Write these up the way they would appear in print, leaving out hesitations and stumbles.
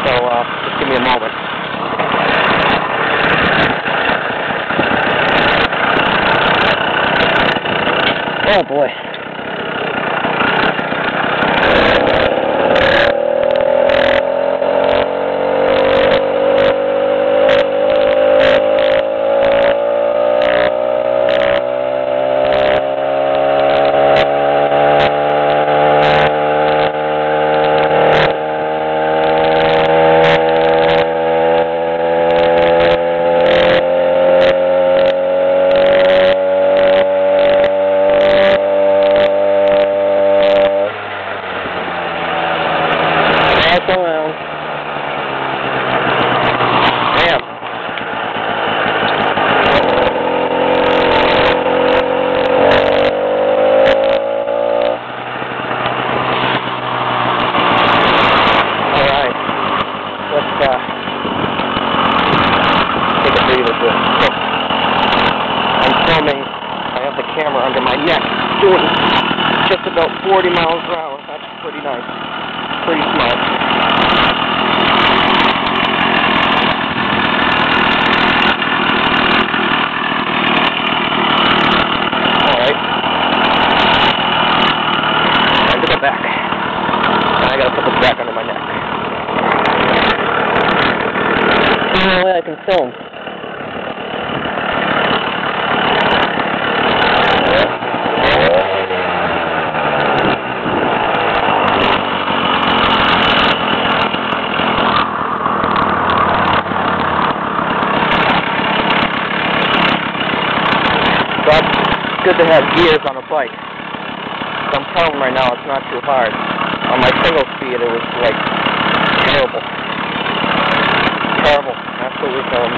So just give me a moment. Oh boy. Around. Damn. Alright. Let's take a breather here. I'm filming. I have the camera under my neck doing just about 40 miles per hour. That's pretty nice. Pretty smart. Alright. Time to get back. And I gotta put this back under my neck. There's no way I can film. But it's good to have gears on a bike. So I'm telling them right now it's not too hard. On my single speed it was like terrible. Terrible. Absolutely terrible.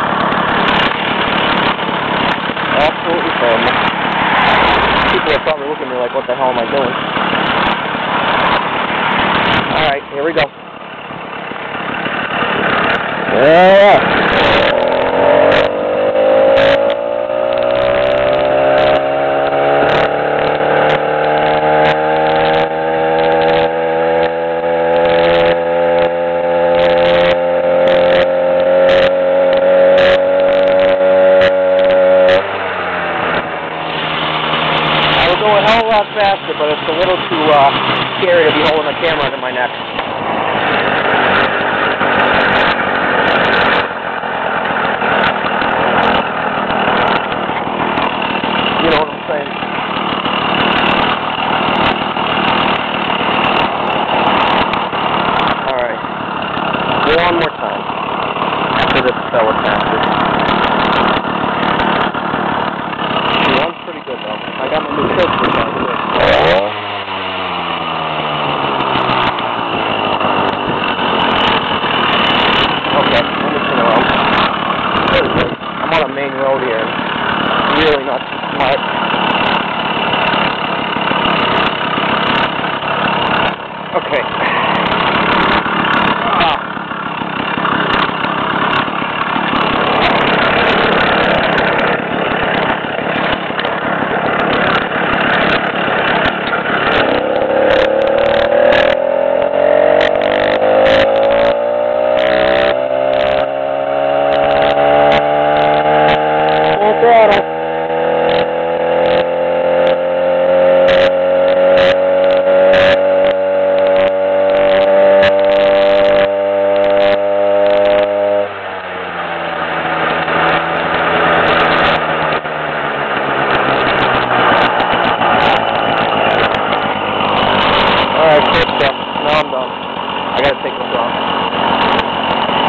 Absolutely terrible. People are probably looking at me like, what the hell am I doing? Alright, here we go. Yeah. A hell of a lot faster, but it's a little too scary to be holding the camera under my neck. You know what I'm saying? Alright. One more time. After this fella passes. Pretty good though. I got my new kill switch on too. Okay, let me turn around. I'm on a main road here. Really not too smart.